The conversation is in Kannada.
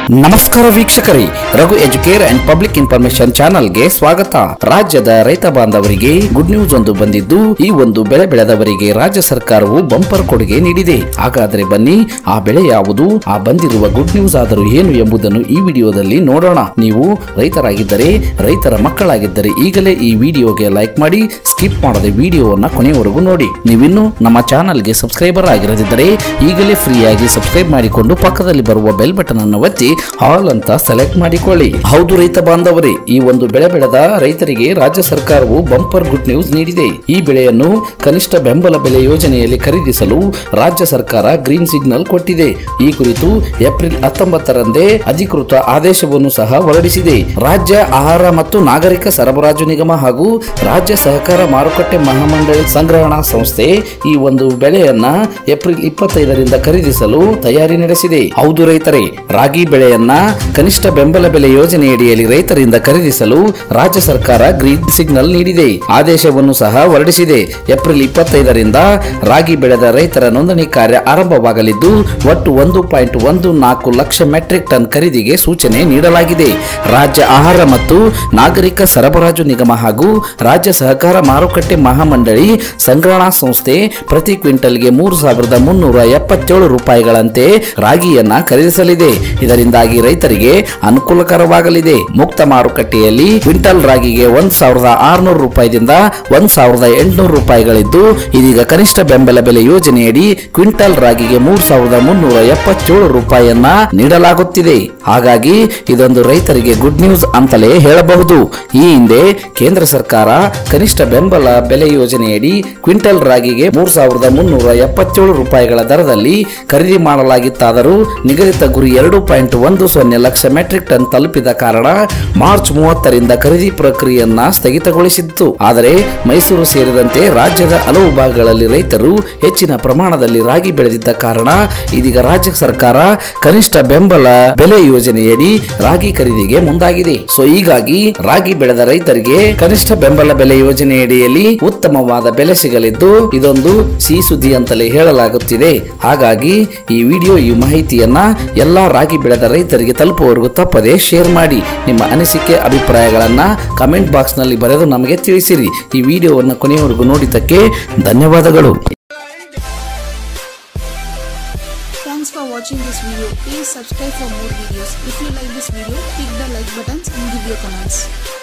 ನಮಸ್ಕಾರ ವೀಕ್ಷಕರೇ, Raghu Educare and public information ಚಾನೆಲ್ಗೆ ಸ್ವಾಗತ. ರಾಜ್ಯದ ರೈತ ಬಾಂಧವರಿಗೆ ಗುಡ್ ನ್ಯೂಸ್ ಒಂದು ಬಂದಿದ್ದು, ಈ ಒಂದು ಬೆಳೆ ಬೆಳೆದವರಿಗೆ ರಾಜ್ಯ ಸರ್ಕಾರವು ಬಂಪರ್ ಕೊಡುಗೆ ನೀಡಿದೆ. ಹಾಗಾದರೆ ಬನ್ನಿ, ಆ ಬೆಳೆ ಯಾವುದು, ಆ ಬಂದಿರುವ ಗುಡ್ ನ್ಯೂಸ್ ಆದರೂ ಏನು ಎಂಬುದನ್ನು ಈ ವಿಡಿಯೋದಲ್ಲಿ ನೋಡೋಣ. ನೀವು ರೈತರಾಗಿದ್ದರೆ, ರೈತರ ಮಕ್ಕಳಾಗಿದ್ದರೆ ಈಗಲೇ ಈ ವಿಡಿಯೋಗೆ ಲೈಕ್ ಮಾಡಿ, ಸ್ಕಿಪ್ ಮಾಡದೆ ವಿಡಿಯೋವನ್ನ ಕೊನೆಯವರೆಗೂ ನೋಡಿ. ನೀವಿನ್ನು ನಮ್ಮ ಚಾನೆಲ್ಗೆ ಸಬ್ಸ್ಕ್ರೈಬರ್ ಆಗಿರದಿದ್ದರೆ ಈಗಲೇ ಫ್ರೀಯಾಗಿ ಸಬ್ಸ್ಕ್ರೈಬ್ ಮಾಡಿಕೊಂಡು ಪಕ್ಕದಲ್ಲಿ ಬರುವ ಬೆಲ್ ಬಟನ್ ಅನ್ನು ಒತ್ತಿ ಆಲ್ ಅಂತ ಸೆಲೆಕ್ಟ್ ಮಾಡಿಕೊಳ್ಳಿ. ಹೌದು ರೈತ ಬಾಂಧವರೇ, ಈ ಒಂದು ಬೆಳೆ ಬೆಳೆದ ರೈತರಿಗೆ ರಾಜ್ಯ ಸರ್ಕಾರವು ಬಂಪರ್ ಗುಡ್ ನ್ಯೂಸ್ ನೀಡಿದೆ. ಈ ಬೆಳೆಯನ್ನು ಕನಿಷ್ಠ ಬೆಂಬಲ ಬೆಲೆ ಯೋಜನೆಯಲ್ಲಿ ಖರೀದಿಸಲು ರಾಜ್ಯ ಸರ್ಕಾರ ಗ್ರೀನ್ ಸಿಗ್ನಲ್ ಕೊಟ್ಟಿದೆ. ಈ ಕುರಿತು ಏಪ್ರಿಲ್ 19ರಂದೇ ಅಧಿಕೃತ ಆದೇಶವನ್ನು ಸಹ ಹೊರಡಿಸಿದೆ. ರಾಜ್ಯ ಆಹಾರ ಮತ್ತು ನಾಗರಿಕ ಸರಬರಾಜು ನಿಗಮ ಹಾಗೂ ರಾಜ್ಯ ಸಹಕಾರ ಮಾರುಕಟ್ಟೆ ಮಹಾಮಂಡಳಿ ಸಂಗ್ರಹಣಾ ಸಂಸ್ಥೆ ಈ ಒಂದು ಬೆಳೆಯನ್ನ ಏಪ್ರಿಲ್ 25ರಿಂದ ಖರೀದಿಸಲು ತಯಾರಿ ನಡೆಸಿದೆ. ಹೌದು ರೈತರೇ, ರಾಗಿ ಬೆಳೆಯನ್ನ ಕನಿಷ್ಠ ಬೆಂಬಲ ಬೆಲೆ ಯೋಜನೆಯಡಿಯಲ್ಲಿ ರೈತರಿಂದ ಖರೀದಿಸಲು ರಾಜ್ಯ ಸರ್ಕಾರ ಗ್ರೀನ್ ಸಿಗ್ನಲ್ ನೀಡಿದೆ. ಆದೇಶವನ್ನು ಸಹ ಹೊರಡಿಸಿದೆ. ಏಪ್ರಿಲ್ 25ರಿಂದ ರಾಗಿ ಬೆಳೆದ ರೈತರ ನೋಂದಣಿ ಕಾರ್ಯ ಆರಂಭವಾಗಲಿದ್ದು, ಒಟ್ಟು 1.14 ಲಕ್ಷ ಮೆಟ್ರಿಕ್ ಟನ್ ಖರೀದಿಗೆ ಸೂಚನೆ ನೀಡಲಾಗಿದೆ. ರಾಜ್ಯ ಆಹಾರ ಮತ್ತು ನಾಗರಿಕ ಸರಬರಾಜು ನಿಗಮ ಹಾಗೂ ರಾಜ್ಯ ಸಹಕಾರ ಮಾರುಕಟ್ಟೆ ಮಹಾಮಂಡಳಿ ಸಂಗ್ರಹಣಾ ಸಂಸ್ಥೆ ಪ್ರತಿ ಕ್ವಿಂಟಲ್ಗೆ 3,377 ರೂಪಾಯಿಗಳಂತೆ ರಾಗಿಯನ್ನ ಖರೀದಿಸಲಿದೆ. ಇದರಿಂದಾಗಿ ರೈತರಿಗೆ ಅನುಕೂಲಕರವಾಗಲಿದೆ. ಮುಕ್ತ ಮಾರುಕಟ್ಟೆಯಲ್ಲಿ ಕ್ವಿಂಟಲ್ ರಾಗಿಗೆ 1,600 ರೂಪಾಯಿದಿಂದ 1,800 ರೂಪಾಯಿಗಳಿದ್ದು, ಇದೀಗ ಕನಿಷ್ಠ ಬೆಂಬಲ ಬೆಲೆ ಯೋಜನೆಯಡಿ ಕ್ವಿಂಟಲ್ ರಾಗಿಗೆ 3,377 ರೂಪಾಯಿಯನ್ನ ನೀಡಲಾಗುತ್ತಿದೆ. ಹಾಗಾಗಿ ಇದೊಂದು ರೈತರಿಗೆ ಗುಡ್ ನ್ಯೂಸ್ ಅಂತಲೇ ಹೇಳಬಹುದು. ಈ ಹಿಂದೆ ಕೇಂದ್ರ ಸರ್ಕಾರ ಕನಿಷ್ಠ ಬೆಂಬಲ ಬೆಲೆ ಯೋಜನೆಯಡಿ ಕ್ವಿಂಟಲ್ ರಾಗಿಗೆ 3,377 ರೂಪಾಯಿಗಳ ದರದಲ್ಲಿ ಖರೀದಿ ಮಾಡಲಾಗಿತ್ತಾದರೂ ನಿಗದಿತ ಗುರಿ 2.10 ಲಕ್ಷ ಮೆಟ್ರಿಕ್ ಟನ್ ತಲುಪಿದ ಕಾರಣ ಮಾರ್ಚ್ 30ರಿಂದ ಖರೀದಿ ಪ್ರಕ್ರಿಯೆಯನ್ನ ಸ್ಥಗಿತಗೊಳಿಸಿತ್ತು. ಆದರೆ ಮೈಸೂರು ಸೇರಿದಂತೆ ರಾಜ್ಯದ ಹಲವು ಭಾಗಗಳಲ್ಲಿ ರೈತರು ಹೆಚ್ಚಿನ ಪ್ರಮಾಣದಲ್ಲಿ ರಾಗಿ ಬೆಳೆದಿದ್ದ ಕಾರಣ ಇದೀಗ ರಾಜ್ಯ ಸರ್ಕಾರ ಕನಿಷ್ಠ ಬೆಂಬಲ ಬೆಲೆ ಯೋಜನೆಯಡಿ ರಾಗಿ ಖರೀದಿಗೆ ಮುಂದಾಗಿದೆ. ಸೊ ಹೀಗಾಗಿ ರಾಗಿ ಬೆಳೆದ ರೈತರಿಗೆ ಕನಿಷ್ಠ ಬೆಂಬಲ ಬೆಲೆ ಯೋಜನೆಯಡಿಯಲ್ಲಿ ಉತ್ತಮವಾದ ಬೆಲೆ ಸಿಗಲಿದ್ದು, ಇದೊಂದು ಸಿಹಿ ಸುದ್ದಿ ಅಂತಲೇ ಹೇಳಲಾಗುತ್ತಿದೆ. ಹಾಗಾಗಿ ಈ ವಿಡಿಯೋ ಈ ಮಾಹಿತಿಯನ್ನ ಎಲ್ಲಾ ರಾಗಿ ಬೆಳೆದ ರೈತರಿಗೆ ತಲುಪುವವರೆಗೂ ತಪ್ಪದೆ ಶೇರ್ ಮಾಡಿ. ನಿಮ್ಮ ಅನಿಸಿಕೆ ಅಭಿಪ್ರಾಯಗಳನ್ನ ಕಮೆಂಟ್ ಬಾಕ್ಸ್ ನಲ್ಲಿ ಬರೆದು ನಮಗೆ ತಿಳಿಸಿರಿ. ಈ ವಿಡಿಯೋವನ್ನು ಕೊನೆಯವರೆಗೂ ನೋಡಿದ್ದಕ್ಕೆ ಧನ್ಯವಾದಗಳು. Thanks for watching this video. Please subscribe for more videos. If you like this video, click the like buttons and give your comments.